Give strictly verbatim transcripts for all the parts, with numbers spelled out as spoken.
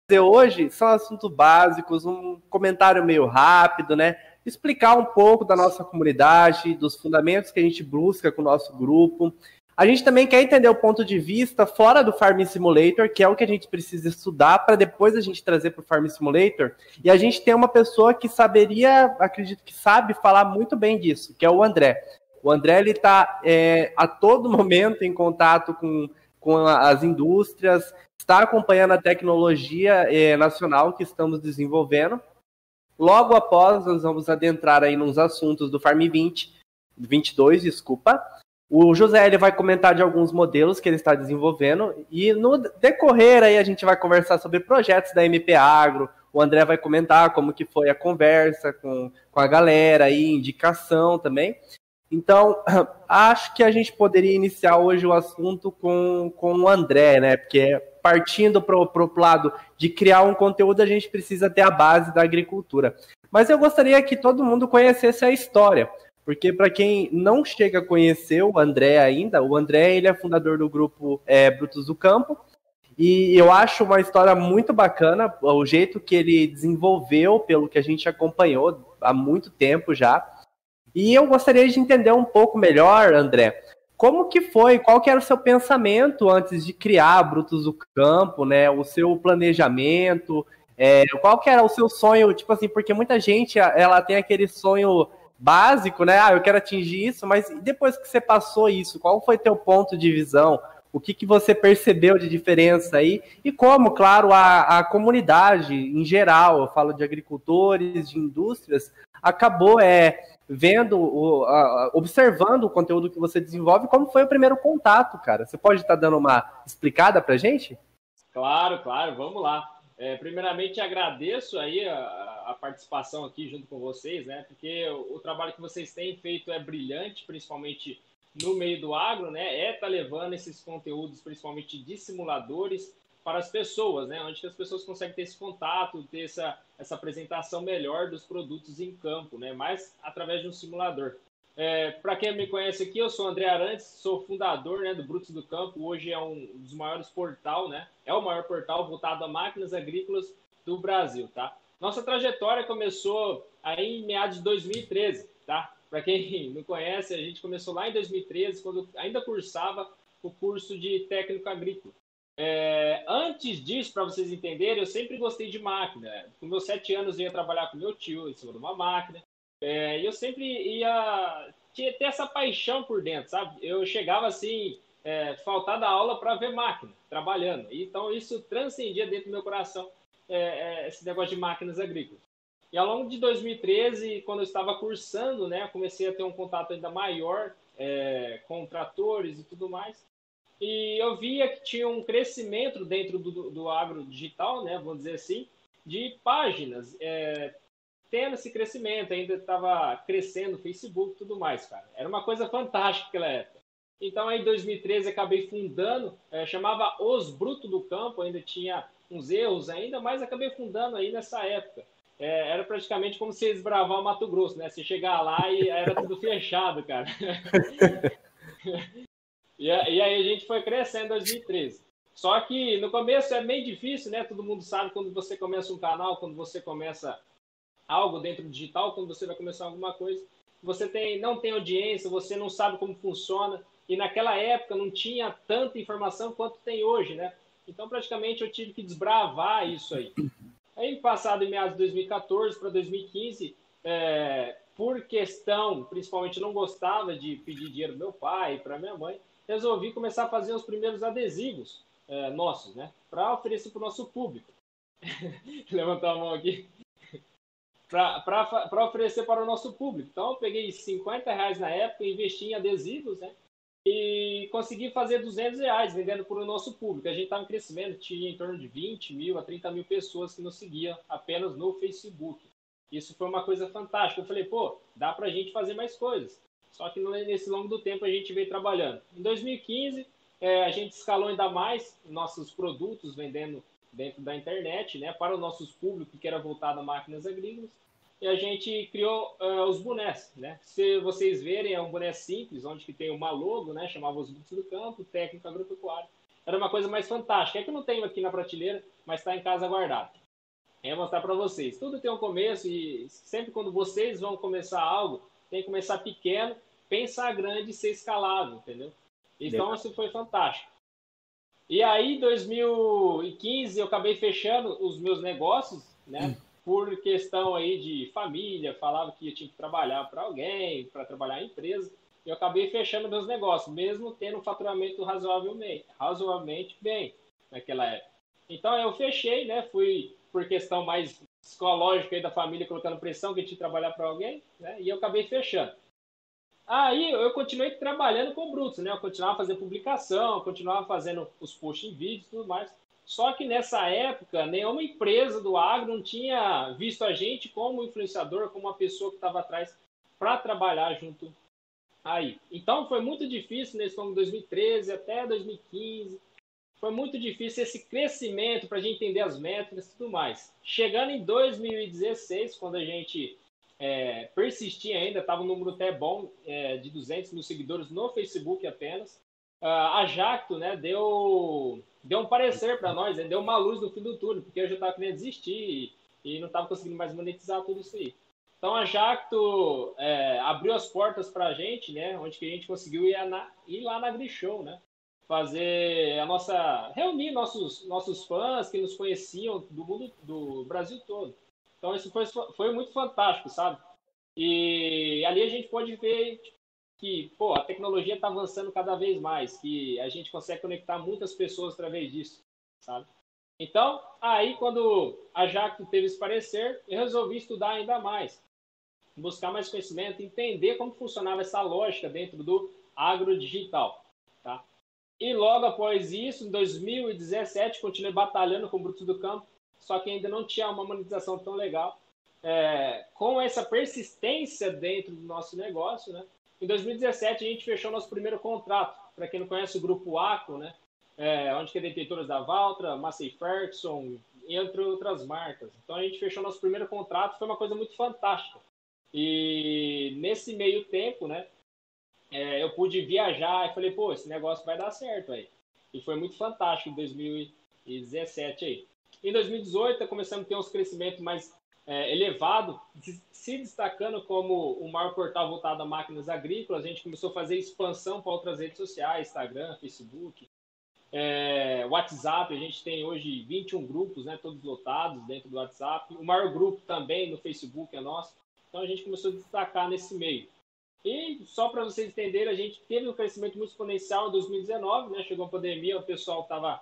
hoje são assuntos básicos, um comentário meio rápido, né? Explicar um pouco da nossa comunidade, dos fundamentos que a gente busca com o nosso grupo. A gente também quer entender o ponto de vista fora do Farming Simulator, que é o que a gente precisa estudar para depois a gente trazer para o Farming Simulator. E a gente tem uma pessoa que saberia, acredito que sabe falar muito bem disso, que é o André. O André ele está é, a todo momento em contato com, com as indústrias, está acompanhando a tecnologia é, nacional que estamos desenvolvendo. Logo após, nós vamos adentrar aí nos assuntos do Farm vinte, vinte e dois, desculpa. O José ele vai comentar de alguns modelos que ele está desenvolvendo e no decorrer aí a gente vai conversar sobre projetos da M P Agro. O André vai comentar como que foi a conversa com, com a galera aí, indicação também. Então, acho que a gente poderia iniciar hoje o assunto com, com o André, né? Porque partindo para o lado de criar um conteúdo, a gente precisa ter a base da agricultura. Mas eu gostaria que todo mundo conhecesse a história. Porque para quem não chega a conhecer o André ainda, o André ele é fundador do grupo é, Brutos do Campo, e eu acho uma história muito bacana, o jeito que ele desenvolveu, pelo que a gente acompanhou há muito tempo já. E eu gostaria de entender um pouco melhor, André, como que foi, qual que era o seu pensamento antes de criar Brutos do Campo, né? O seu planejamento, é, qual que era o seu sonho, tipo assim, porque muita gente ela tem aquele sonho básico, né? Ah, eu quero atingir isso, mas depois que você passou isso, qual foi teu ponto de visão? O que, que você percebeu de diferença aí? E como, claro, a, a comunidade em geral, eu falo de agricultores, de indústrias, acabou é, vendo, o, a, observando o conteúdo que você desenvolve, como foi o primeiro contato, cara? Você pode estar dando uma explicada pra gente? Claro, claro, vamos lá. É, primeiramente, agradeço aí a, a participação aqui junto com vocês, né? Porque o, o trabalho que vocês têm feito é brilhante, principalmente no meio do agro, né? É estar tá levando esses conteúdos, principalmente de simuladores, para as pessoas, né? Onde que as pessoas conseguem ter esse contato, ter essa, essa apresentação melhor dos produtos em campo, né? Mas através de um simulador. É, para quem me conhece aqui, eu sou o André Arantes, sou fundador, né, do Brutos do Campo. Hoje é um dos maiores portal, né? É o maior portal voltado a máquinas agrícolas do Brasil, tá? Nossa trajetória começou aí em meados de dois mil e treze, tá? Para quem não conhece, a gente começou lá em dois mil e treze, quando eu ainda cursava o curso de técnico agrícola. É, antes disso, para vocês entenderem, eu sempre gostei de máquina. Com meus sete anos, eu ia trabalhar com meu tio em cima de uma máquina. É, e eu sempre ia ter essa paixão por dentro, sabe? Eu chegava assim, é, faltar da aula para ver máquina trabalhando. Então isso transcendia dentro do meu coração é, é, esse negócio de máquinas agrícolas. E ao longo de dois mil e treze, quando eu estava cursando, né, comecei a ter um contato ainda maior é, com tratores e tudo mais. E eu via que tinha um crescimento dentro do, do agro digital, né, vamos dizer assim, de páginas. É, tendo esse crescimento, ainda estava crescendo o Facebook e tudo mais, cara. Era uma coisa fantástica naquela época. Então, aí em dois mil e treze, acabei fundando, é, chamava Os Brutos do Campo, ainda tinha uns erros ainda, mas acabei fundando aí nessa época. É, era praticamente como se desbravar o Mato Grosso, né? Você chegar lá e era tudo fechado, cara. e, e aí a gente foi crescendo em dois mil e treze. Só que no começo é meio difícil, né? Todo mundo sabe quando você começa um canal, quando você começa algo dentro do digital, quando você vai começar alguma coisa, você tem, não tem audiência, você não sabe como funciona, e naquela época não tinha tanta informação quanto tem hoje, né? Então, praticamente, eu tive que desbravar isso aí. Aí, passado em meados de dois mil e quatorze para dois mil e quinze, é, por questão, principalmente não gostava de pedir dinheiro do meu pai e para minha mãe, resolvi começar a fazer os primeiros adesivos é, nossos, né? Para oferecer para o nosso público. Levantar a mão aqui. Para oferecer para o nosso público. Então, eu peguei cinquenta reais na época, investi em adesivos, né? E consegui fazer duzentos reais vendendo para o nosso público. A gente estava em crescimento, tinha em torno de vinte mil a trinta mil pessoas que nos seguiam apenas no Facebook. Isso foi uma coisa fantástica. Eu falei, pô, dá para a gente fazer mais coisas. Só que nesse longo do tempo a gente veio trabalhando. Em dois mil e quinze, é, a gente escalou ainda mais nossos produtos vendendo dentro da internet, né, para os nossos públicos, que era voltado a máquinas agrícolas, e a gente criou uh, os bonés, né? Se vocês verem, é um boné simples, onde que tem uma logo, né, chamava Os Brutos do Campo, técnico agropecuário, era uma coisa mais fantástica. É que eu não tenho aqui na prateleira, mas está em casa guardado. É mostrar para vocês. Tudo tem um começo e sempre quando vocês vão começar algo, tem que começar pequeno, pensar grande e ser escalável, entendeu? Então, isso foi fantástico. E aí, em dois mil e quinze, eu acabei fechando os meus negócios, né? Por questão aí de família, falava que eu tinha que trabalhar para alguém, para trabalhar em empresa. Eu acabei fechando meus negócios, mesmo tendo um faturamento razoavelmente, razoavelmente bem naquela época. Então, eu fechei, né? Fui por questão mais psicológica aí da família, colocando pressão que eu tinha que trabalhar para alguém, né? E eu acabei fechando. Aí eu continuei trabalhando com o Brutus, né? Eu continuava fazendo publicação, eu continuava fazendo os posts em vídeo e tudo mais. Só que nessa época, nenhuma empresa do agro não tinha visto a gente como influenciador, como uma pessoa que estava atrás para trabalhar junto aí. Então foi muito difícil nesse ano de dois mil e treze até dois mil e quinze. Foi muito difícil esse crescimento para a gente entender as métricas e tudo mais. Chegando em dois mil e dezesseis, quando a gente é, persistia ainda, estava um número até bom é, de duzentos mil seguidores no Facebook apenas, uh, a Jacto, né, deu, deu um parecer para nós, né, deu uma luz no fim do túnel, porque eu já estava querendo desistir e, e não estava conseguindo mais monetizar tudo isso aí. Então a Jacto é, abriu as portas para a gente, né, onde que a gente conseguiu ir, na, ir lá na Grishow, né? Fazer a nossa reunir nossos nossos fãs que nos conheciam do mundo do Brasil todo. Então isso foi foi muito fantástico, sabe? E ali a gente pode ver que, pô, a tecnologia está avançando cada vez mais, que a gente consegue conectar muitas pessoas através disso, sabe? Então, aí quando a Jacto teve esse parecer, eu resolvi estudar ainda mais, buscar mais conhecimento, entender como funcionava essa lógica dentro do agrodigital, tá? E logo após isso, em dois mil e dezessete, continuei batalhando com o Brutus do Campo, só que ainda não tinha uma monetização tão legal. É, com essa persistência dentro do nosso negócio, né? Em dois mil e dezessete, a gente fechou nosso primeiro contrato. Para quem não conhece o Grupo Aco, né? É, onde que é detentores da Valtra, Massey Ferguson, entre outras marcas. Então, a gente fechou nosso primeiro contrato, foi uma coisa muito fantástica. E nesse meio tempo, né? É, eu pude viajar e falei, pô, esse negócio vai dar certo aí. E foi muito fantástico em dois mil e dezessete aí. Em dois mil e dezoito, começamos a ter uns crescimentos mais é, elevados, se destacando como o maior portal voltado a máquinas agrícolas. A gente começou a fazer expansão para outras redes sociais, Instagram, Facebook, é, WhatsApp. A gente tem hoje vinte e um grupos, né, todos lotados dentro do WhatsApp. O maior grupo também no Facebook é nosso. Então a gente começou a destacar nesse meio. E só para vocês entenderem, a gente teve um crescimento muito exponencial em dois mil e dezenove, né? Chegou a pandemia, o pessoal estava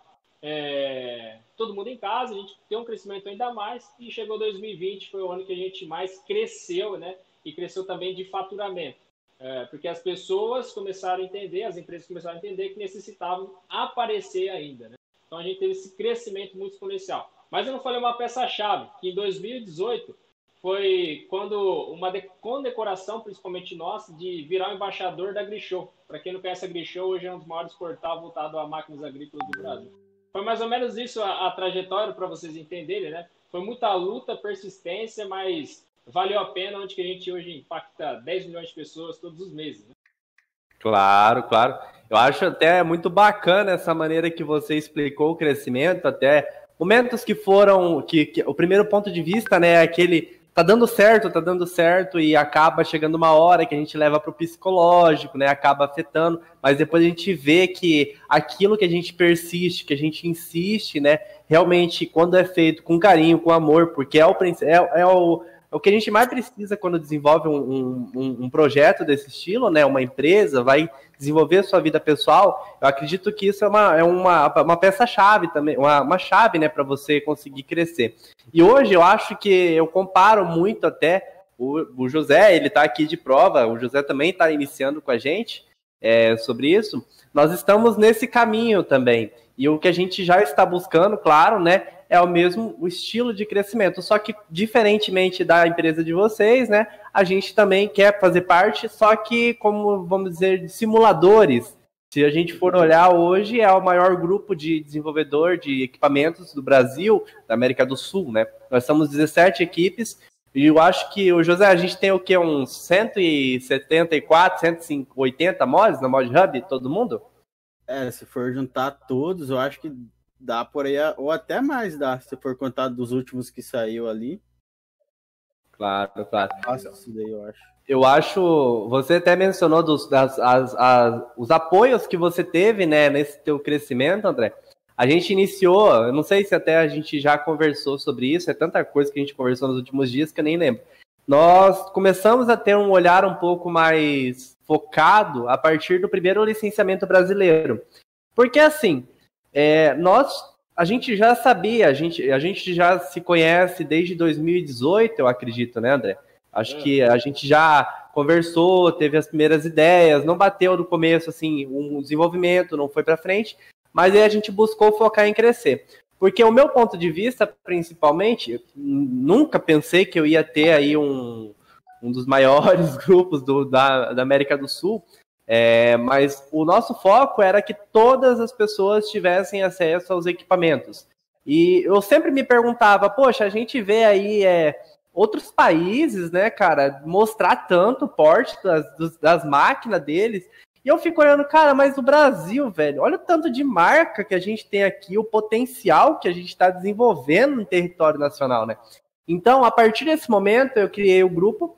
é, todo mundo em casa, a gente teve um crescimento ainda mais, e chegou dois mil e vinte, foi o ano que a gente mais cresceu, né? E cresceu também de faturamento, é, porque as pessoas começaram a entender, as empresas começaram a entender que necessitavam aparecer ainda, né? Então a gente teve esse crescimento muito exponencial. Mas eu não falei uma peça-chave, que em dois mil e dezoito foi quando uma condecoração, principalmente nossa, de virar o embaixador da Grishow. Para quem não conhece a Grishow, hoje é um dos maiores portais voltado a máquinas agrícolas do Brasil. Foi mais ou menos isso a, a trajetória, para vocês entenderem, né? Foi muita luta, persistência, mas valeu a pena, onde que a gente hoje impacta dez milhões de pessoas todos os meses, né? Claro, claro. Eu acho até muito bacana essa maneira que você explicou o crescimento, até momentos que foram, que, que o primeiro ponto de vista, né, é aquele tá dando certo, tá dando certo, e acaba chegando uma hora que a gente leva pro psicológico, né, acaba afetando, mas depois a gente vê que aquilo que a gente persiste, que a gente insiste, né, realmente quando é feito com carinho, com amor, porque é o, é, é o, é o que a gente mais precisa quando desenvolve um, um, um projeto desse estilo, né, uma empresa, vai desenvolver a sua vida pessoal. Eu acredito que isso é uma, é uma, uma peça-chave também, uma, uma chave, né, para você conseguir crescer. E hoje eu acho que eu comparo muito até o, o José, ele está aqui de prova, o José também está iniciando com a gente é, sobre isso. Nós estamos nesse caminho também. E o que a gente já está buscando, claro, né, é o mesmo o estilo de crescimento. Só que, diferentemente da empresa de vocês, né, a gente também quer fazer parte, só que, como vamos dizer, de simuladores. Se a gente for olhar hoje, é o maior grupo de desenvolvedor de equipamentos do Brasil, da América do Sul, né? Nós somos dezessete equipes, e eu acho que, o José, a gente tem o quê? Uns cento e setenta e quatro, cento e oitenta mods na Mod Hub, todo mundo? É, se for juntar todos, eu acho que dá por aí, ou até mais dá, se for contar dos últimos que saiu ali. Claro, claro. Fácil isso daí, eu acho. Eu acho, você até mencionou dos, das, as, as, os apoios que você teve, né, nesse teu crescimento, André. A gente iniciou, eu não sei se até a gente já conversou sobre isso, é tanta coisa que a gente conversou nos últimos dias que eu nem lembro. Nós começamos a ter um olhar um pouco mais focado a partir do primeiro licenciamento brasileiro. Porque, assim, é, nós, a gente já sabia, a gente, a gente já se conhece desde dois mil e dezoito, eu acredito, né, André? Acho que a gente já conversou, teve as primeiras ideias, não bateu no começo, assim, um desenvolvimento, não foi para frente, mas aí a gente buscou focar em crescer. Porque o meu ponto de vista, principalmente, nunca pensei que eu ia ter aí um, um dos maiores grupos do, da, da América do Sul, é, mas o nosso foco era que todas as pessoas tivessem acesso aos equipamentos. E eu sempre me perguntava, poxa, a gente vê aí... É, outros países, né, cara, mostrar tanto o porte das, das máquinas deles, e eu fico olhando, cara, mas o Brasil, velho, olha o tanto de marca que a gente tem aqui, o potencial que a gente está desenvolvendo no território nacional, né? Então, a partir desse momento, eu criei o grupo,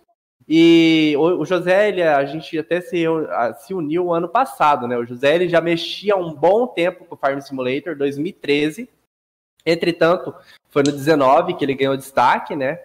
e o, o José, ele, a gente até se, se uniu o ano passado, né? O José, ele já mexia há um bom tempo com o Farm Simulator, dois mil e treze, entretanto, foi no dezenove que ele ganhou destaque, né?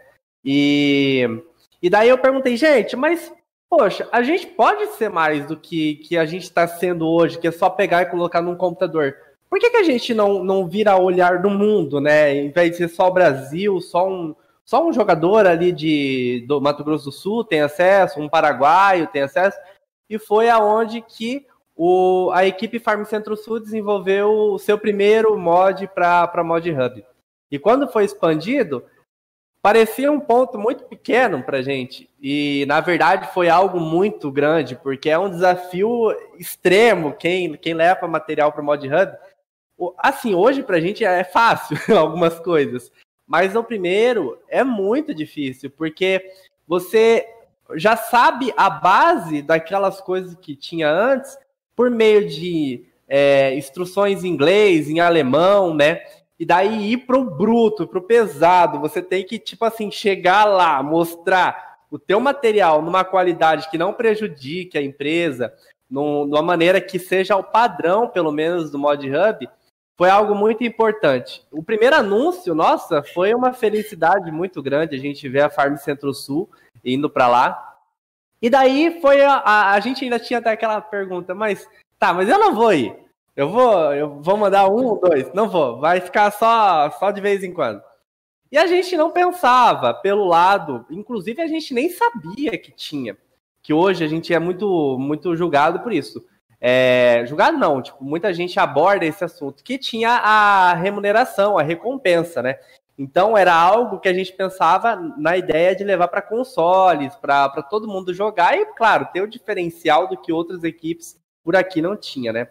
E, e daí eu perguntei, gente, mas, poxa, a gente pode ser mais do que, que a gente está sendo hoje, que é só pegar e colocar num computador. Por que, que a gente não, não vira olhar do mundo, né? Em vez de ser só o Brasil, só um, só um jogador ali de, do Mato Grosso do Sul tem acesso, um paraguaio tem acesso, e foi aonde que o, a equipe Farm Centro-Sul desenvolveu o seu primeiro mod para Mod Hub. E quando foi expandido, parecia um ponto muito pequeno para a gente, e na verdade foi algo muito grande, porque é um desafio extremo quem, quem leva material para o Mod Hub. Assim, hoje para a gente é fácil algumas coisas, mas no primeiro é muito difícil, porque você já sabe a base daquelas coisas que tinha antes por meio de é, instruções em inglês, em alemão, né? E daí ir pro bruto, pro pesado, você tem que, tipo assim, chegar lá, mostrar o teu material numa qualidade que não prejudique a empresa, num, numa maneira que seja o padrão, pelo menos, do Mod Hub, foi algo muito importante. O primeiro anúncio, nossa, foi uma felicidade muito grande a gente ver a Farm Centro-Sul indo para lá. E daí foi a, a, a gente ainda tinha até aquela pergunta, mas tá, mas eu não vou ir. Eu vou, eu vou mandar um ou dois? Não vou, vai ficar só, só de vez em quando. E a gente não pensava pelo lado, inclusive a gente nem sabia que tinha, que hoje a gente é muito, muito julgado por isso. É, julgado não, tipo, muita gente aborda esse assunto, que tinha a remuneração, a recompensa, né? Então era algo que a gente pensava na ideia de levar para consoles, para todo mundo jogar e, claro, ter o diferencial do que outras equipes por aqui não tinha, né?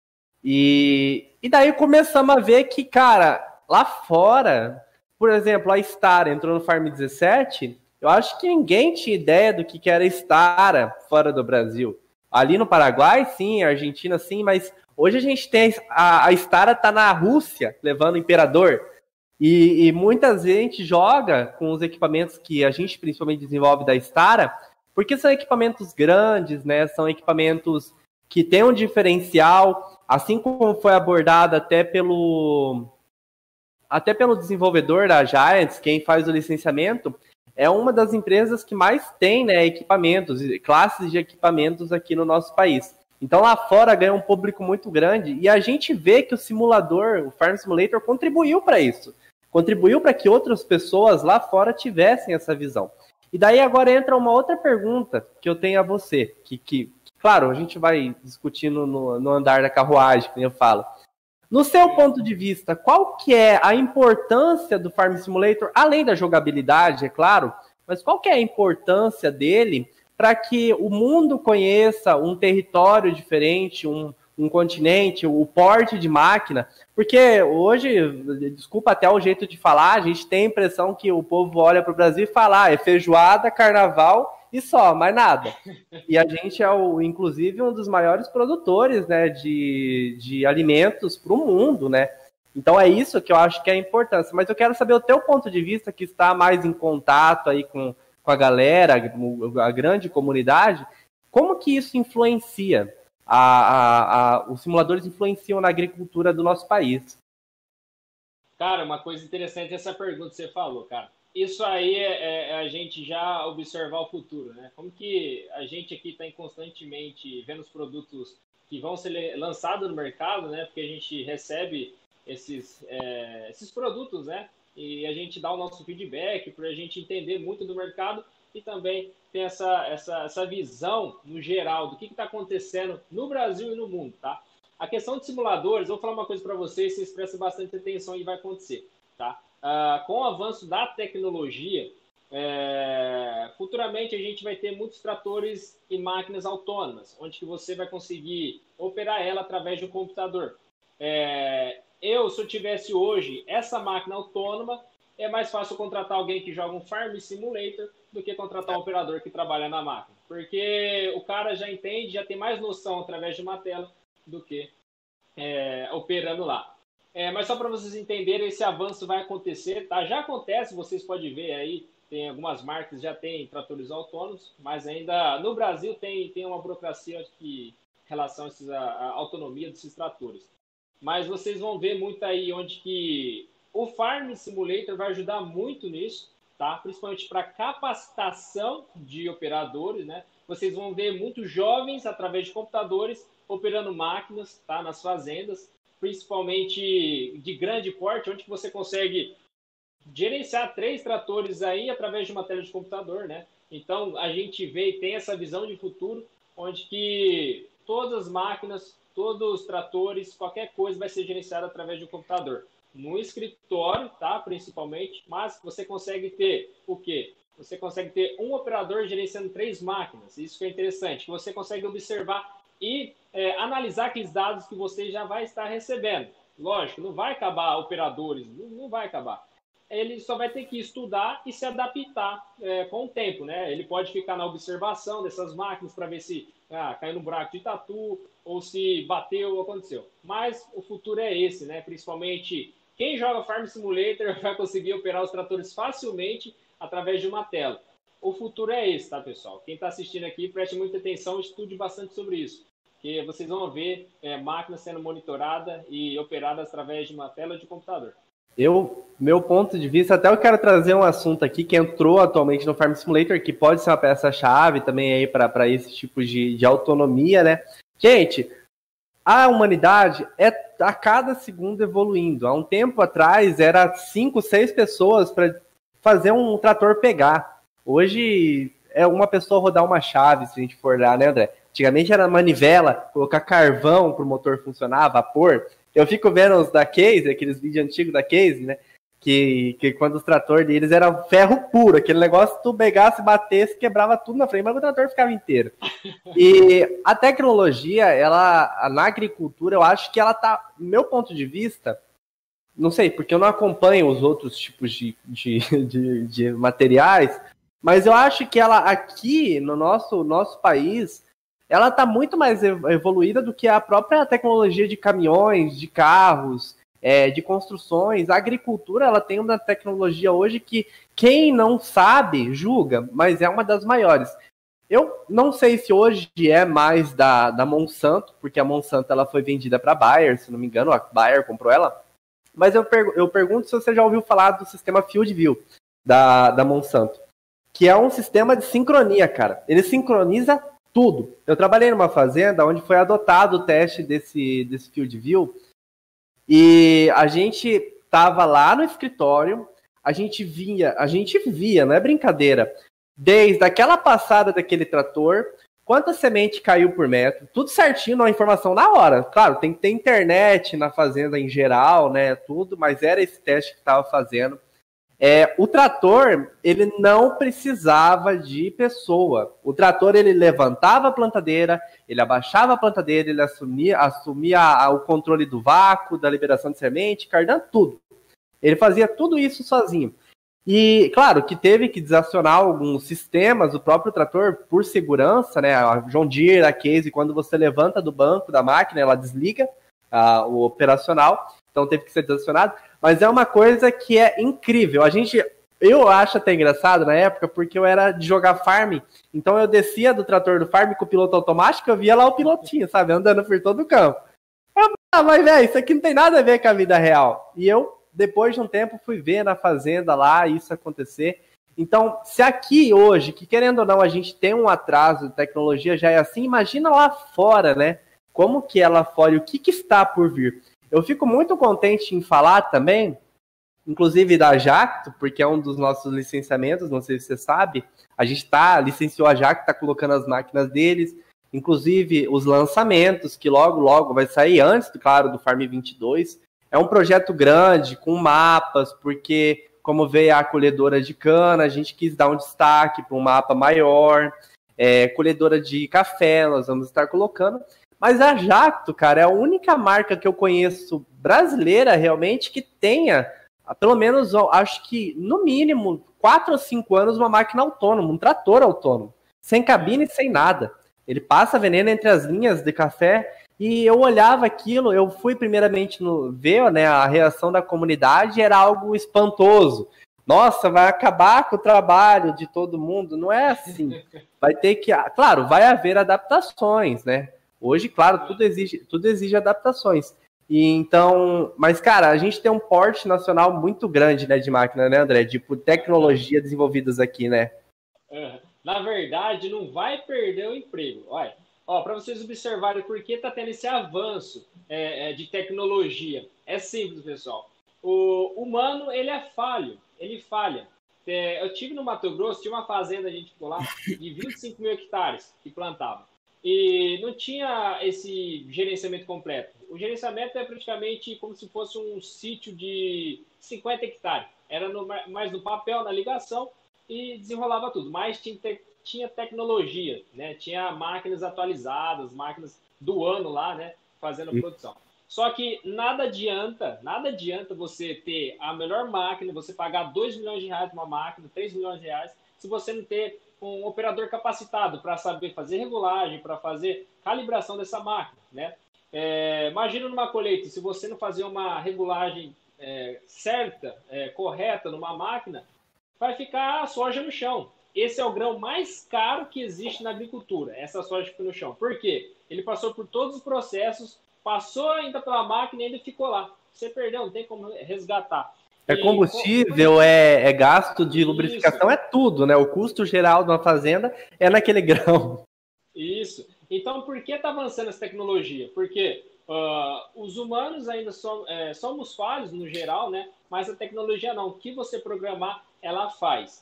E, e daí começamos a ver que, cara, lá fora, por exemplo, a Stara entrou no Farm dezessete, eu acho que ninguém tinha ideia do que era Stara fora do Brasil. Ali no Paraguai, sim, Argentina, sim, mas hoje a gente tem, a, a Stara tá na Rússia, levando o Imperador, e, e muita gente joga com os equipamentos que a gente principalmente desenvolve da Stara, porque são equipamentos grandes, né, são equipamentos que têm um diferencial, assim como foi abordado até pelo, até pelo desenvolvedor da Giants, quem faz o licenciamento, é uma das empresas que mais tem, né, equipamentos, classes de equipamentos aqui no nosso país. Então lá fora ganha um público muito grande e a gente vê que o simulador, o Farm Simulator, contribuiu para isso. Contribuiu para que outras pessoas lá fora tivessem essa visão. E daí agora entra uma outra pergunta que eu tenho a você, que, que claro, a gente vai discutindo no, no andar da carruagem, como eu falo. No seu ponto de vista, qual que é a importância do Farm Simulator, além da jogabilidade, é claro, mas qual que é a importância dele para que o mundo conheça um território diferente, um, um continente, o porte de máquina? Porque hoje, desculpa até o jeito de falar, a gente tem a impressão que o povo olha para o Brasil e fala, ah, é feijoada, carnaval e só, mais nada. E a gente é, o, inclusive, um dos maiores produtores, né, de, de alimentos para o mundo, né? Então é isso que eu acho que é a importância. Mas eu quero saber o teu ponto de vista, que está mais em contato aí com, com a galera, a grande comunidade, como que isso influencia, a, a, a, os simuladores influenciam na agricultura do nosso país? Cara, uma coisa interessante essa pergunta que você falou, cara. Isso aí é, é a gente já observar o futuro, né? Como que a gente aqui está constantemente vendo os produtos que vão ser lançados no mercado, né? Porque a gente recebe esses, é, esses produtos, né? E a gente dá o nosso feedback para a gente entender muito do mercado e também ter essa, essa, essa visão no geral do que está acontecendo no Brasil e no mundo, tá? A questão de simuladores, vou falar uma coisa para vocês, vocês prestem bastante atenção e vai acontecer, tá? Ah, com o avanço da tecnologia, é, futuramente a gente vai ter muitos tratores e máquinas autônomas, onde que você vai conseguir operar ela através de um computador. É, eu, se eu tivesse hoje essa máquina autônoma, é mais fácil contratar alguém que joga um Farm Simulator do que contratar um operador que trabalha na máquina, porque o cara já entende, já tem mais noção através de uma tela do que é, operando lá. É, mas só para vocês entenderem, esse avanço vai acontecer, tá? Já acontece, vocês podem ver aí, tem algumas marcas já tem tratores autônomos, mas ainda no Brasil tem, tem uma burocracia que, em relação a, esses, a, a autonomia desses tratores. Mas vocês vão ver muito aí onde que o Farm Simulator vai ajudar muito nisso, tá? Principalmente para capacitação de operadores, né? Vocês vão ver muitos jovens através de computadores operando máquinas, tá, nas fazendas, principalmente de grande porte, onde você consegue gerenciar três tratores aí através de uma tela de computador, né? Então, a gente vê e tem essa visão de futuro, onde que todas as máquinas, todos os tratores, qualquer coisa vai ser gerenciada através de um computador. No escritório, tá, principalmente, mas você consegue ter o quê? Você consegue ter um operador gerenciando três máquinas. Isso que é interessante, que você consegue observar e é, analisar aqueles dados que você já vai estar recebendo. Lógico, não vai acabar operadores, não, não vai acabar. Ele só vai ter que estudar e se adaptar é, com o tempo, né? Ele pode ficar na observação dessas máquinas para ver se ah, caiu no buraco de tatu ou se bateu ou aconteceu. Mas o futuro é esse, né? Principalmente quem joga Farm Simulator vai conseguir operar os tratores facilmente através de uma tela. O futuro é esse, tá, pessoal? Quem está assistindo aqui, preste muita atenção, estude bastante sobre isso. Porque vocês vão ver é, máquinas sendo monitoradas e operadas através de uma tela de computador. Eu, meu ponto de vista, até eu quero trazer um assunto aqui que entrou atualmente no Farm Simulator, que pode ser uma peça-chave também aí para esse tipo de, de autonomia, né? Gente, a humanidade é a cada segundo evoluindo. Há um tempo atrás, era cinco, seis pessoas para fazer um trator pegar. Hoje é uma pessoa rodar uma chave, se a gente for lá, né, André? Antigamente era manivela, colocar carvão para o motor funcionar, vapor. Eu fico vendo os da Case, aqueles vídeos antigos da Case, né? Que, que quando os tratores deles eram ferro puro, aquele negócio, tu pegasse, batesse, quebrava tudo na frente, mas o trator ficava inteiro. E a tecnologia, ela, na agricultura, eu acho que ela tá, do meu ponto de vista, não sei, porque eu não acompanho os outros tipos de, de, de, de materiais, mas eu acho que ela aqui, no nosso, nosso país, ela está muito mais evoluída do que a própria tecnologia de caminhões, de carros, é, de construções. A agricultura, ela tem uma tecnologia hoje que quem não sabe julga, mas é uma das maiores. Eu não sei se hoje é mais da, da Monsanto, porque a Monsanto ela foi vendida para a Bayer, se não me engano, a Bayer comprou ela. Mas eu, pergu- eu pergunto se você já ouviu falar do sistema FieldView da, da Monsanto, que é um sistema de sincronia, cara. Ele sincroniza tudo. Eu trabalhei numa fazenda onde foi adotado o teste desse, desse FieldView e a gente estava lá no escritório, a gente via, a gente via, não é brincadeira, desde aquela passada daquele trator, quanta semente caiu por metro, tudo certinho, uma informação na hora. Claro, tem que ter internet na fazenda em geral, né, tudo, mas era esse teste que estava fazendo. É, o trator, ele não precisava de pessoa. O trator, ele levantava a plantadeira, ele abaixava a plantadeira, ele assumia, assumia a, o controle do vácuo, da liberação de semente, cardando tudo. Ele fazia tudo isso sozinho. E, claro, que teve que desacionar alguns sistemas, o próprio trator, por segurança, né? A John Deere, a Case, quando você levanta do banco da máquina, ela desliga uh, o operacional, então teve que ser desacionado. Mas é uma coisa que é incrível. A gente, eu acho até engraçado na época, porque eu era de jogar farm, então eu descia do trator do farm com o piloto automático, eu via lá o pilotinho, sabe? Andando por todo o campo. Eu, ah, mas, velho, isso aqui não tem nada a ver com a vida real. E eu, depois de um tempo, fui ver na fazenda lá isso acontecer. Então, se aqui hoje, que querendo ou não, a gente tem um atraso de tecnologia, já é assim, imagina lá fora, né? Como que é lá fora e o que, que está por vir. Eu fico muito contente em falar também, inclusive da Jacto, porque é um dos nossos licenciamentos, não sei se você sabe, a gente tá, licenciou a Jacto, está colocando as máquinas deles, inclusive os lançamentos, que logo, logo vai sair antes, claro, do Farm vinte e dois. É um projeto grande, com mapas, porque como veio a colhedora de cana, a gente quis dar um destaque para um mapa maior, é, colhedora de café, nós vamos estar colocando. Mas a Jacto, cara, é a única marca que eu conheço brasileira, realmente, que tenha, pelo menos, acho que, no mínimo, quatro ou cinco anos, uma máquina autônoma, um trator autônomo, sem cabine e sem nada. Ele passa veneno entre as linhas de café. E eu olhava aquilo, eu fui primeiramente no, ver, né, a reação da comunidade, era algo espantoso. Nossa, vai acabar com o trabalho de todo mundo. Não é assim. Vai ter que... Claro, vai haver adaptações, né? Hoje, claro, tudo exige, tudo exige adaptações. E então... Mas, cara, a gente tem um porte nacional muito grande, né, de máquina, né, André? Tipo, tecnologia desenvolvidas aqui, né? Na verdade, não vai perder o emprego. Olha... Ó, para vocês observarem por que está tendo esse avanço é, é, de tecnologia. É simples, pessoal. O humano, ele é falho. Ele falha. É, eu tive no Mato Grosso, tinha uma fazenda, a gente ficou lá, de vinte e cinco mil hectares que plantava. E não tinha esse gerenciamento completo. O gerenciamento é praticamente como se fosse um sítio de cinquenta hectares. Era no, mais no papel, na ligação, e desenrolava tudo. Mas tinha que ter... tinha tecnologia, né? Tinha máquinas atualizadas, máquinas do ano lá, né? Fazendo a produção. Só que nada adianta, nada adianta você ter a melhor máquina, você pagar dois milhões de reais uma máquina, três milhões de reais, se você não ter um operador capacitado para saber fazer regulagem, para fazer calibração dessa máquina, né? É, imagina numa colheita, se você não fazer uma regulagem é, certa, é, correta numa máquina, vai ficar a soja no chão. Esse é o grão mais caro que existe na agricultura, essa soja que fica no chão. Por quê? Ele passou por todos os processos, passou ainda pela máquina e ainda ficou lá. Você perdeu, não tem como resgatar. É combustível, e... é, é gasto de lubrificação, isso. É tudo, né? O custo geral de uma fazenda é naquele grão. Isso. Então, por que está avançando essa tecnologia? Porque uh, os humanos ainda so, é, somos falhos no geral, né? Mas a tecnologia não. O que você programar, ela faz.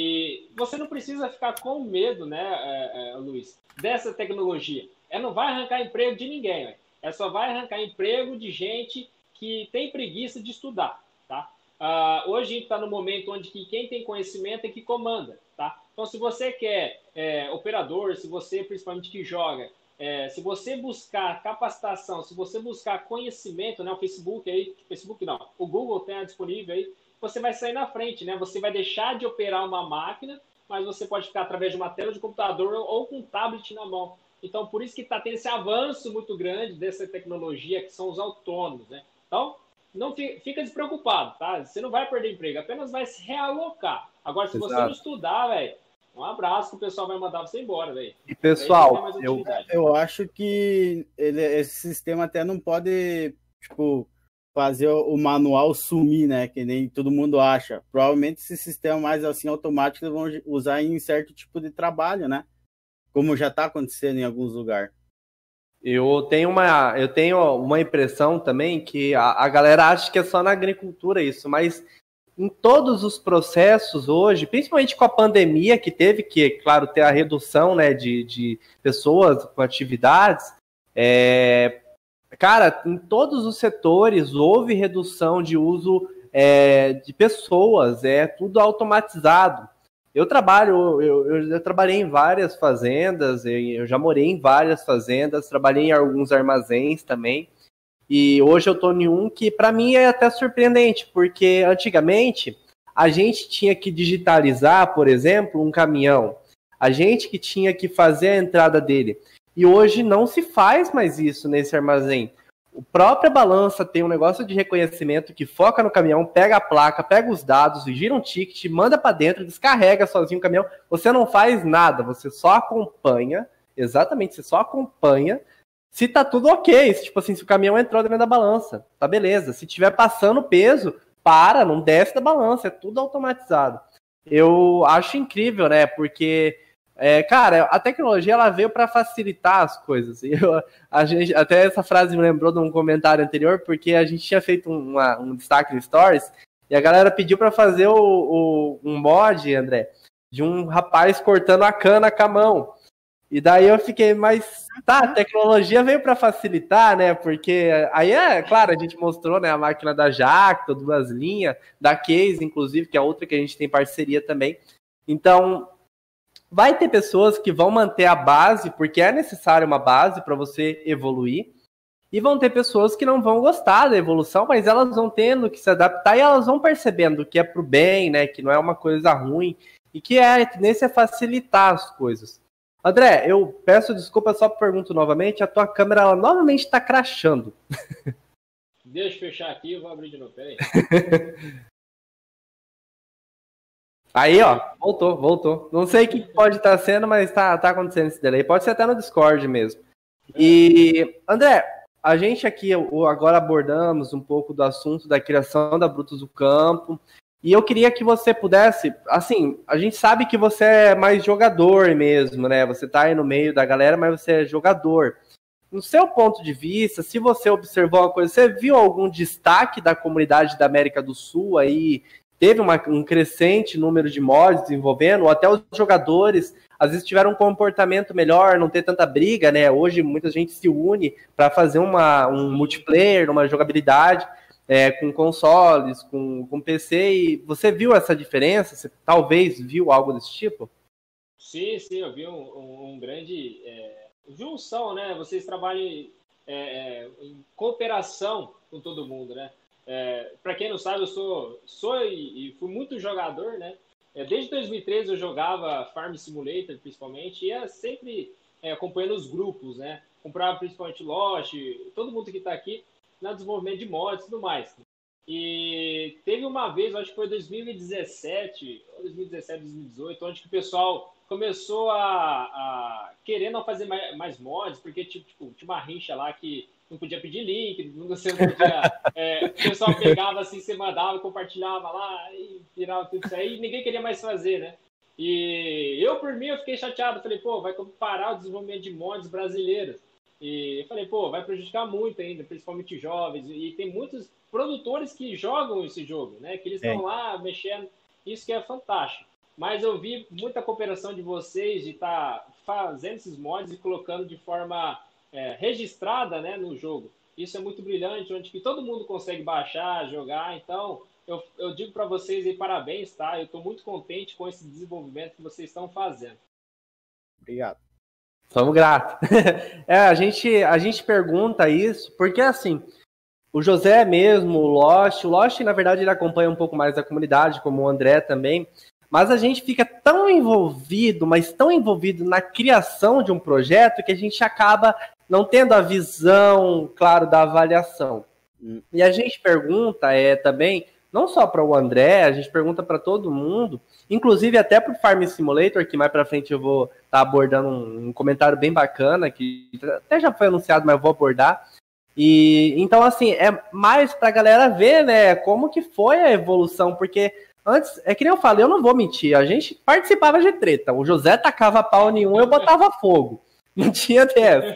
E você não precisa ficar com medo, né, é, é, Luiz, dessa tecnologia. Ela não vai arrancar emprego de ninguém, né? Ela só vai arrancar emprego de gente que tem preguiça de estudar, tá? Uh, hoje a gente está no momento onde que quem tem conhecimento é que comanda, tá? Então, se você quer é, operador, se você, principalmente que joga, é, se você buscar capacitação, se você buscar conhecimento, né, o Facebook aí, Facebook não, o Google tem disponível aí, você vai sair na frente, né? Você vai deixar de operar uma máquina, mas você pode ficar através de uma tela de computador ou com um tablet na mão. Então, por isso que está tendo esse avanço muito grande dessa tecnologia, que são os autônomos, né? Então, não fica despreocupado, tá? Você não vai perder emprego, apenas vai se realocar. Agora, se Exato. Você não estudar, velho, um abraço que o pessoal vai mandar você embora, velho. E, pessoal, eu, eu acho que ele, esse sistema até não pode, tipo... fazer o manual sumir, né? Que nem todo mundo acha. Provavelmente esse sistema mais assim automático eles vão usar em certo tipo de trabalho, né? Como já está acontecendo em alguns lugares. Eu tenho uma, eu tenho uma impressão também que a, a galera acha que é só na agricultura isso, mas em todos os processos hoje, principalmente com a pandemia que teve que, claro, ter a redução, né, de, de pessoas com atividades, é, cara, em todos os setores houve redução de uso é, de pessoas, é tudo automatizado. Eu trabalho, eu, eu, eu trabalhei em várias fazendas, eu, eu já morei em várias fazendas, trabalhei em alguns armazéns também, e hoje eu estou em um que para mim é até surpreendente, porque antigamente a gente tinha que digitalizar, por exemplo, um caminhão. A gente que tinha que fazer a entrada dele. E hoje não se faz mais isso nesse armazém. A própria balança tem um negócio de reconhecimento que foca no caminhão, pega a placa, pega os dados, gira um ticket, manda para dentro, descarrega sozinho o caminhão. Você não faz nada, você só acompanha, exatamente, você só acompanha se tá tudo ok. Se, tipo assim, se o caminhão entrou dentro da balança, tá beleza. Se tiver passando peso, para, não desce da balança, é tudo automatizado. Eu acho incrível, né, porque... É, cara, a tecnologia ela veio para facilitar as coisas. Eu, a gente, até essa frase me lembrou de um comentário anterior, porque a gente tinha feito uma, um destaque no Stories e a galera pediu para fazer o, o, um mod, André, de um rapaz cortando a cana com a mão. E daí eu fiquei, mas tá, a tecnologia veio para facilitar, né? Porque aí é claro, a gente mostrou, né, a máquina da Jacto, duas linhas, da Case, inclusive, que é outra que a gente tem parceria também. Então. Vai ter pessoas que vão manter a base, porque é necessário uma base para você evoluir, e vão ter pessoas que não vão gostar da evolução, mas elas vão tendo que se adaptar e elas vão percebendo que é pro bem, né, que não é uma coisa ruim, e que é a tendência é facilitar as coisas. André, eu peço desculpa, só pergunto novamente, a tua câmera ela novamente está crashando. Deixa eu fechar aqui, eu vou abrir de novo, peraí. Aí, ó, voltou, voltou. Não sei o que pode estar sendo, mas tá, tá acontecendo esse delay. Pode ser até no Discord mesmo. E, André, a gente aqui agora abordamos um pouco do assunto da criação da Brutus do Campo. E eu queria que você pudesse, assim, a gente sabe que você é mais jogador mesmo, né? Você tá aí no meio da galera, mas você é jogador. No seu ponto de vista, se você observou uma coisa, você viu algum destaque da comunidade da América do Sul aí? Teve uma, um crescente número de mods desenvolvendo, ou até os jogadores, às vezes tiveram um comportamento melhor, não ter tanta briga, né? Hoje muita gente se une para fazer uma, um multiplayer, uma jogabilidade é, com consoles, com, com P C, e você viu essa diferença? Você talvez viu algo desse tipo? Sim, sim, eu vi um, um, um grande é, junção, né? Vocês trabalham é, em cooperação com todo mundo, né? É, para quem não sabe, eu sou, sou e, e fui muito jogador, né? É, desde dois mil e treze eu jogava Farm Simulator, principalmente, e ia sempre é, acompanhando os grupos, né? Comprava principalmente Lost, todo mundo que está aqui, no desenvolvimento de mods e tudo mais. E teve uma vez, acho que foi dois mil e dezessete, ou dois mil e dezessete, dois mil e dezoito, onde que o pessoal começou a, a querer não fazer mais, mais mods, porque tipo, tipo, tinha uma rincha lá que não podia pedir link, você não podia. É, o pessoal pegava assim, você mandava, compartilhava lá e virava tudo isso aí, e ninguém queria mais fazer, né? E eu, por mim, eu fiquei chateado. Falei, pô, vai parar o desenvolvimento de mods brasileiros. E eu falei, pô, vai prejudicar muito ainda, principalmente jovens. E tem muitos produtores que jogam esse jogo, né? Que eles estão é. lá mexendo. Isso que é fantástico. Mas eu vi muita cooperação de vocês de estar tá fazendo esses mods e colocando de forma é, registrada, né, no jogo. Isso é muito brilhante, onde que todo mundo consegue baixar, jogar. Então, eu, eu digo para vocês aí, parabéns, tá? Eu estou muito contente com esse desenvolvimento que vocês estão fazendo. Obrigado. Somos gratos. É, a gente, a gente pergunta isso, porque assim, o José mesmo, o Lost, o Lost, na verdade, ele acompanha um pouco mais da comunidade, como o André também, mas a gente fica tão envolvido, mas tão envolvido na criação de um projeto que a gente acaba não tendo a visão, claro, da avaliação. Hum. E a gente pergunta é, também, não só para o André, a gente pergunta para todo mundo, inclusive até para o Farm Simulator, que mais para frente eu vou estar tá abordando um, um comentário bem bacana, que até já foi anunciado, mas eu vou abordar. E então, assim, é mais para a galera ver, né, como que foi a evolução, porque antes, é que nem eu falei, eu não vou mentir, a gente participava de treta, o José tacava pau nenhum, eu botava fogo, não tinha dessa.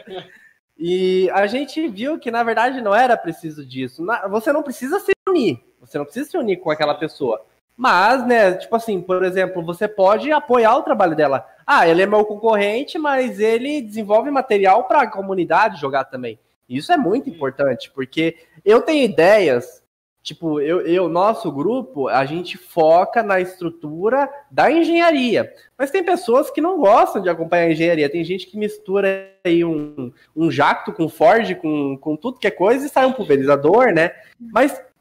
E a gente viu que, na verdade, não era preciso disso. Você não precisa se unir, você não precisa se unir com aquela pessoa. Mas, né, tipo assim, por exemplo, você pode apoiar o trabalho dela. Ah, ele é meu concorrente, mas ele desenvolve material para a comunidade jogar também. Isso é muito importante, porque eu tenho ideias, tipo, eu, eu, nosso grupo, a gente foca na estrutura da engenharia. Mas tem pessoas que não gostam de acompanhar a engenharia. Tem gente que mistura aí um, um jacto com Ford, com, com tudo que é coisa e sai um pulverizador, né? Mas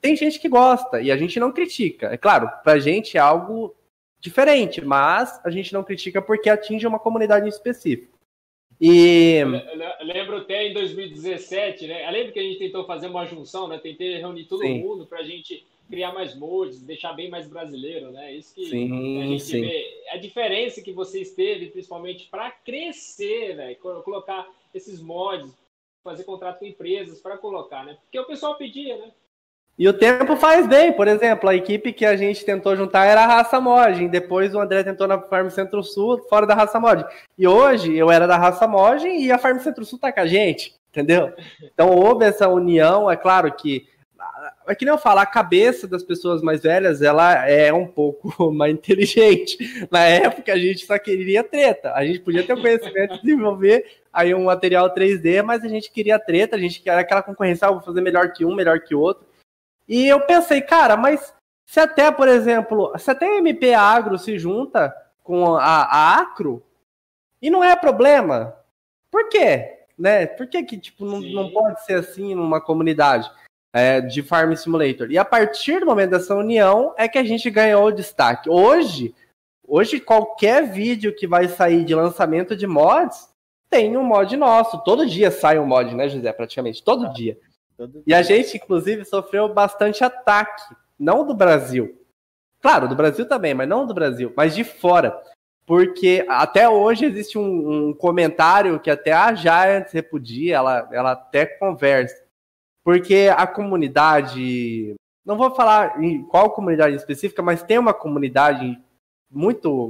tem gente que gosta e a gente não critica. É claro, pra gente é algo diferente, mas a gente não critica porque atinge uma comunidade em específico. E... Eu lembro até em dois mil e dezessete, né? Eu lembro que a gente tentou fazer uma junção, né? Tentei reunir todo sim. mundo pra gente criar mais mods, deixar bem mais brasileiro, né? Isso que sim, a gente sim. vê. A diferença que vocês teve, principalmente para crescer, né? Colocar esses mods, fazer contrato com empresas para colocar, né? Porque o pessoal pedia, né? E o tempo faz bem, por exemplo, a equipe que a gente tentou juntar era a Raça Mod, depois o André tentou na Farm Centro-Sul, fora da Raça Mod. E hoje eu era da Raça Mod e a Farm Centro-Sul tá com a gente, entendeu? Então houve essa união, é claro que, é que nem eu falo, a cabeça das pessoas mais velhas, ela é um pouco mais inteligente. Na época a gente só queria treta, a gente podia ter o conhecimento de desenvolver aí um material três D, mas a gente queria treta, a gente queria aquela concorrência, ah, vou fazer melhor que um, melhor que outro. E eu pensei, cara, mas se até, por exemplo, se até a M P Agro se junta com a, a Acro, e não é problema, por quê? Né? Por que que tipo, não, não pode ser assim numa comunidade é, de Farm Simulator? E a partir do momento dessa união é que a gente ganhou o destaque. Hoje, hoje qualquer vídeo que vai sair de lançamento de mods, tem um mod nosso. Todo dia sai um mod, né, José? Praticamente, todo dia. E a gente, inclusive, sofreu bastante ataque, não do Brasil. Claro, do Brasil também, mas não do Brasil, mas de fora. Porque até hoje existe um, um comentário que até a Giants repudia, ela, ela até conversa. Porque a comunidade, não vou falar em qual comunidade específica, mas tem uma comunidade muito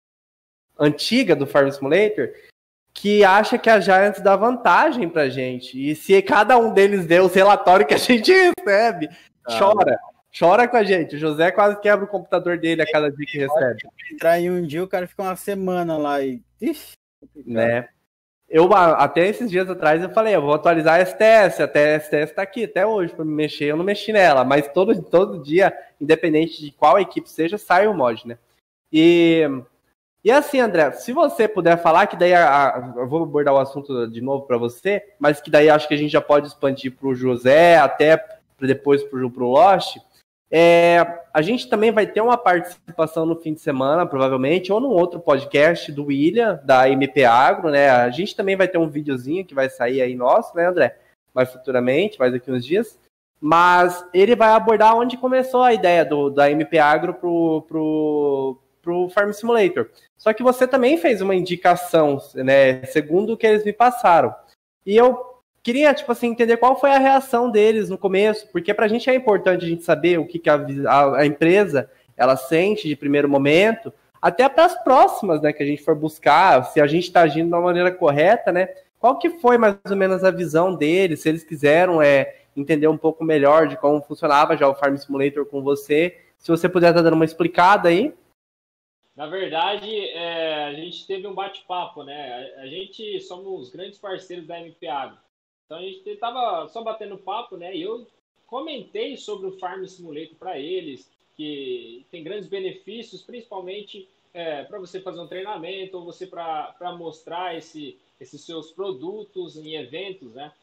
antiga do Farm Simulator que acha que a Giants dá vantagem pra gente. E se cada um deles der os relatórios que a gente recebe, ah, chora. Chora com a gente. O José quase quebra o computador dele a cada dia que recebe. Entrar em um dia, o cara fica uma semana lá e... Ixi, né? Eu, até esses dias atrás, eu falei, eu vou atualizar a S T S, até a S T S tá aqui, até hoje, pra me mexer, eu não mexi nela, mas todo, todo dia, independente de qual equipe seja, sai o mod, né? E... E assim, André, se você puder falar, que daí a, a, eu vou abordar o assunto de novo para você, mas que daí acho que a gente já pode expandir para o José, até pra depois para o Lost. É, a gente também vai ter uma participação no fim de semana, provavelmente, ou num outro podcast do William, da M P Agro, né? A gente também vai ter um videozinho que vai sair aí nosso, né, André? Mais futuramente, mais daqui uns dias. Mas ele vai abordar onde começou a ideia do, da M P Agro pro... pro para o Farm Simulator. Só que você também fez uma indicação, né, segundo o que eles me passaram. E eu queria, tipo assim, entender qual foi a reação deles no começo, porque para a gente é importante a gente saber o que, que a, a, a empresa ela sente de primeiro momento, até para as próximas, né, que a gente for buscar, se a gente está agindo da maneira correta, né? Qual que foi mais ou menos a visão deles, se eles quiseram é, entender um pouco melhor de como funcionava já o Farm Simulator com você. Se você puder estar dando uma explicada aí. Na verdade, é, a gente teve um bate-papo, né? A, a gente somos grandes parceiros da M P Agro. Então a gente estava só batendo papo, né? E eu comentei sobre o Farm Simulator para eles, que tem grandes benefícios, principalmente é, para você fazer um treinamento ou você para mostrar esse, esses seus produtos em eventos, né?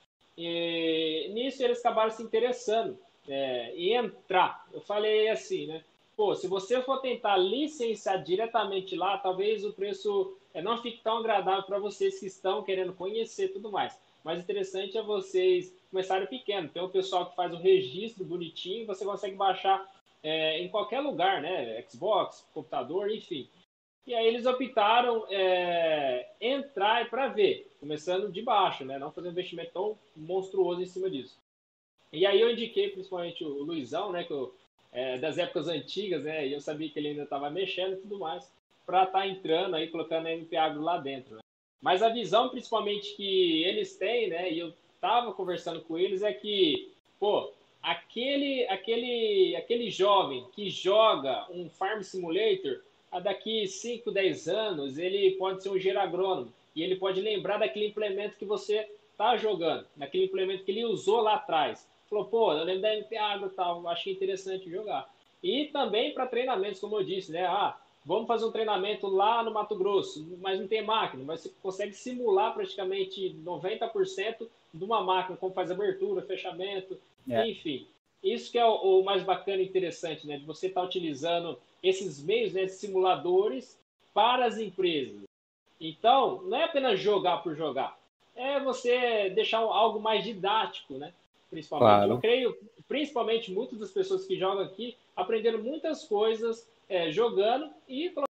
E nisso eles acabaram se interessando é, em entrar. Eu falei assim, né? Pô, se você for tentar licenciar diretamente lá, talvez o preço é, não fique tão agradável para vocês que estão querendo conhecer e tudo mais. Mas interessante é vocês começarem pequeno. Tem o pessoal que faz o registro bonitinho, você consegue baixar é, em qualquer lugar, né? Xbox, computador, enfim. E aí eles optaram é, entrar para ver, começando de baixo, né? Não fazer um investimento tão monstruoso em cima disso. E aí eu indiquei principalmente o Luizão, né? Que eu, É, das épocas antigas, né? E eu sabia que ele ainda estava mexendo e tudo mais, para estar tá entrando aí, colocando a M P Agro lá dentro. Né? Mas a visão, principalmente, que eles têm, né? E eu estava conversando com eles, é que, pô, aquele, aquele, aquele jovem que joga um Farm Simulator, a daqui cinco, dez anos, ele pode ser um engenheiro agrônomo e ele pode lembrar daquele implemento que você está jogando, daquele implemento que ele usou lá atrás. Falou, pô, eu lembro da M P Agro e tal, achei interessante jogar. E também para treinamentos, como eu disse, né? Ah, vamos fazer um treinamento lá no Mato Grosso, mas não tem máquina, mas você consegue simular praticamente noventa por cento de uma máquina, como faz abertura, fechamento, é. Enfim. Isso que é o, o mais bacana e interessante, né? De você estar utilizando esses meios, né, simuladores para as empresas. Então, não é apenas jogar por jogar, é você deixar algo mais didático, né? Principalmente. Claro. Eu creio, principalmente, muitas das pessoas que jogam aqui aprenderam muitas coisas é, jogando e